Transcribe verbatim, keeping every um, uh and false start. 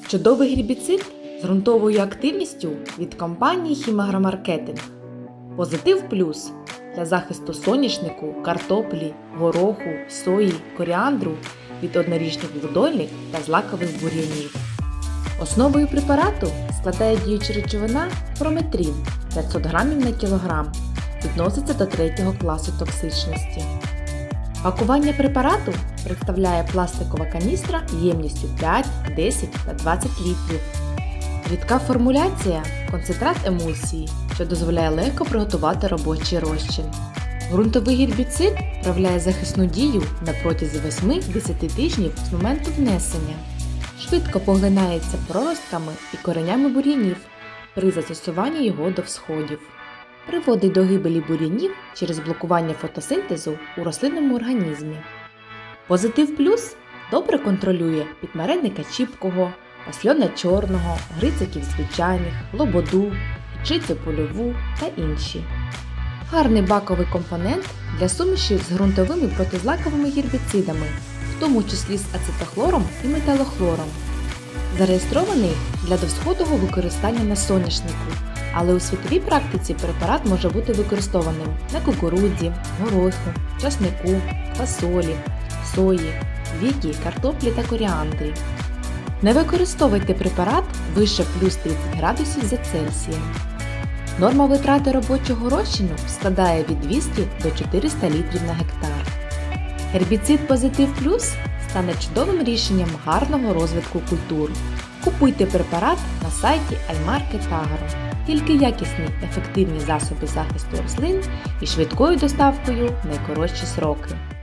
Чудовий гербіцид з ґрунтовою активністю від компанії «Хімагромаркетинг». Позитив плюс для захисту соняшнику, картоплі, гороху, сої, коріандру від однорічних блудольних та злакових бур'янів. Основою препарату складає діюча речовина прометрін п'ятсот грамів на кілограм, відноситься до третього класу токсичності. Пакування препарату представляє пластикова каністра ємністю п'ять, десять та двадцять літрів. Рідка формуляція – концентрат емульсії, що дозволяє легко приготувати робочий розчин. Ґрунтовий гербіцид проявляє захисну дію на протязі восьми-десяти тижнів з моменту внесення. Швидко поглинається проростками і коренями бур'янів при застосуванні його до всходів. Приводить до гибелі бур'янів через блокування фотосинтезу у рослинному організмі. Позитив плюс добре контролює підмаренника чіпкого, пасльона чорного, грициків звичайних, лободу, гірчицю польову та інші. Гарний баковий компонент для суміші з ґрунтовими протизлаковими гербіцидами, в тому числі з ацетохлором і металохлором. Зареєстрований для довсходового використання на соняшнику, але у світовій практиці препарат може бути використованим на кукурудзі, гороху, часнику, фасолі, сої, вікі, картоплі та коріандрі. Не використовуйте препарат вище плюс тридцять градусів за Цельсієм. Норма витрати робочого розчину складає від двохсот до чотирьохсот літрів на гектар. Гербіцид Позитив Плюс стане чудовим рішенням гарного розвитку культур. Купуйте препарат на сайті Альмаркет Агро. Тільки якісні, ефективні засоби захисту рослин і швидкою доставкою в найкоротші сроки.